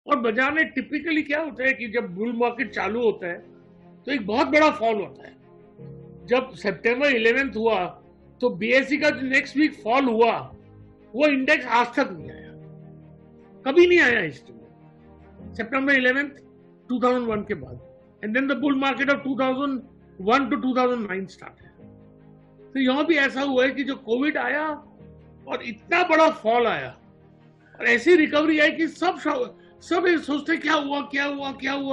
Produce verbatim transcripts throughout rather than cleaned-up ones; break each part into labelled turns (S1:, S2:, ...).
S1: और बाजार में टिपिकली क्या होता है कि जब बुल मार्केट चालू होता है तो एक बहुत बड़ा फॉल होता है। जब सितंबर इलेवेंथ हुआ तो बीएसई का जो नेक्स्ट वीक फॉल हुआ वो इंडेक्स आज तक नहीं आया, कभी नहीं आया हिस्ट्री में, September eleventh two thousand one के बाद। And then the bull market of two thousand one two two thousand nine start है। तो यहां भी ऐसा हुआ है कि जो कोविड आया और इतना बड़ा फॉल आया और ऐसी रिकवरी आई कि सब सब ये सोचते क्या हुआ क्या हुआ क्या हुआ।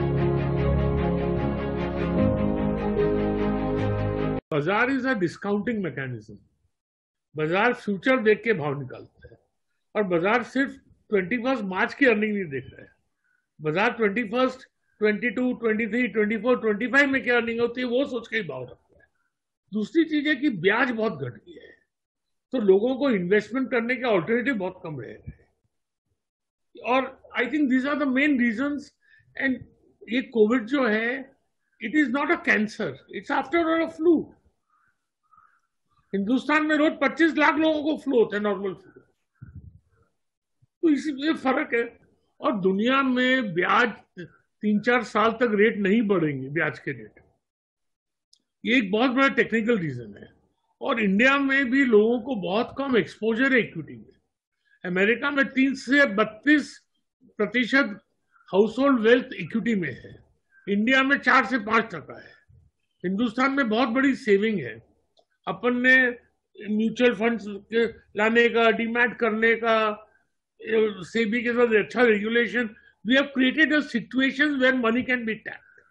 S1: बाजार इज अ डिस्काउंटिंग मैकेनिज्म। बाजार फ्यूचर देख के भाव निकालता है और बाजार सिर्फ ट्वेंटी फर्स्ट मार्च की अर्निंग नहीं देख रहा है। बाजार twenty first twenty two twenty three twenty four twenty five में क्या अर्निंग होती है वो सोच के ही भाव रखता है। दूसरी चीज है कि ब्याज बहुत घट गया है तो लोगों को इन्वेस्टमेंट करने के ऑल्टरनेटिव बहुत कम रह गए और I think these are the main reasons. And ये कोविड जो है it is not a cancer, it's after all a flu. Hindustan में रोज पच्चीस लाख लोगों को फ्लू होता है, नॉर्मल फ्लू, तो इसी में फर्क है। और दुनिया में ब्याज तीन चार साल तक रेट नहीं बढ़ेंगे, ब्याज के रेट, ये एक बहुत बड़ा टेक्निकल रीजन है। और इंडिया में भी लोगों को बहुत कम एक्सपोजर है इक्विटी में। अमेरिका में तीन से बत्तीस प्रतिशत हाउस होल्ड वेल्थ इक्विटी में है, इंडिया में चार से पांच टका है। हिंदुस्तान में बहुत बड़ी सेविंग है। अपन ने म्यूचुअल फंड्स लाने का, डीमैट करने का, सेबी के साथ अच्छा regulation, we have created a situation where money can be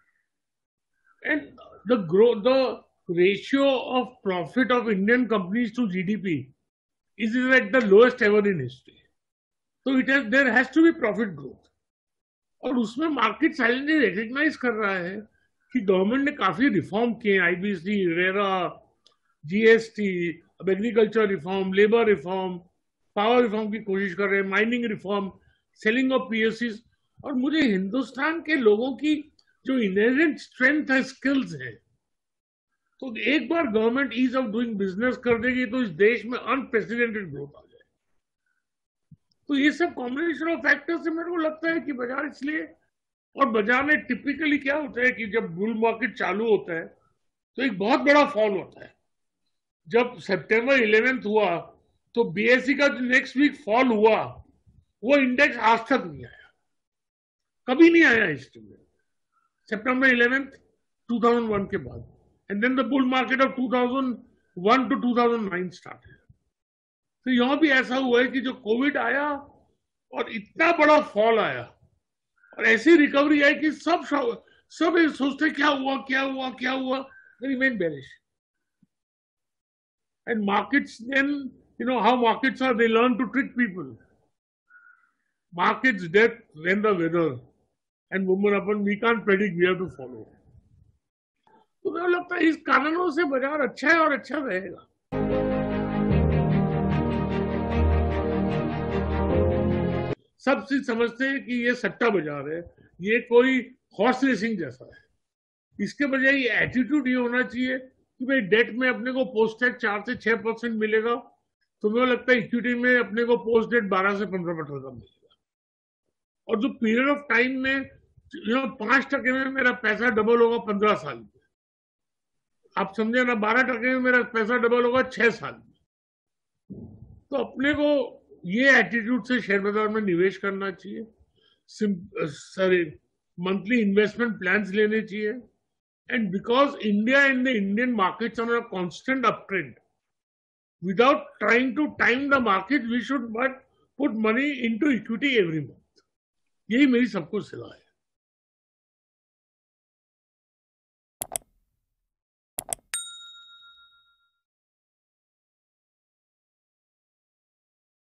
S1: tapped and the growth, the ratio of profit of Indian companies to GDP is at the lowest ever in history. So it has, there has to be profit growth. और उसमें market silently recognise कर रहा है कि government ने काफी reform किए, IBC, RERA, GST, अब agriculture reform, labour reform, power reform की कोशिश कर रहे हैं, माइनिंग रिफॉर्म, सेलिंग ऑफ पीएससीज। और मुझे हिंदुस्तान के लोगों की जो इनहेरेंट स्ट्रेंथ है, स्किल्स है, तो एक बार government ease of doing business कर देगी तो इस देश में अनप्रेसिडेंटेड ग्रोथ आ जाए। तो ये सब कॉम्बिनेशन ऑफ फैक्टर्स से मेरे को लगता है कि बाजार इसलिए, और बाजार में टिपिकली क्या होता है कि जब बुल मार्केट चालू होता है तो एक बहुत बड़ा फॉल होता है। जब सितंबर इलेवेंथ हुआ तो बीएसई का जो नेक्स्ट वीक फॉल हुआ वो इंडेक्स आज तक नहीं आया, कभी नहीं आया हिस्ट्री में, September eleventh two thousand one के बाद। And then the bull market of two thousand one to two thousand nine started. तो यहां भी ऐसा हुआ है कि जो कोविड आया और इतना बड़ा फॉल आया और ऐसी रिकवरी आई कि सब सब सोचते क्या हुआ क्या हुआ क्या हुआ, remain bearish. And markets then, you know how markets are, they learn to trick people. Markets death when the weather and women upon we can't predict, we have to follow. तो मुझे लगता है इस कारणों से बाजार अच्छा है और अच्छा रहेगा। सब चीज समझते हैं कि ये सट्टा बाजार है, ये कोई हॉर्स रेसिंग जैसा है। इसके बजाय ये एटीट्यूड ये होना चाहिए कि भाई डेट में अपने को पोस्ट डेट चार से छह परसेंट मिलेगा, तो मुझे लगता है इक्विटी में अपने को पोस्ट डेट बारह से पंद्रह परसेंट का मिलेगा। और जो पीरियड ऑफ टाइम में यू नो पांच टके में मेरा पैसा डबल होगा पंद्रह साल में, आप समझे ना, बारह टके में मेरा पैसा डबल होगा छह साल में। तो अपने को ये एटीट्यूड से शेयर बाजार में निवेश करना चाहिए। सॉरी, मंथली इन्वेस्टमेंट प्लान्स लेने चाहिए। And because India and the Indian markets are a constant uptrend, without trying to time the market, we should but put money into equity every month. यही मेरी सबको सलाह है।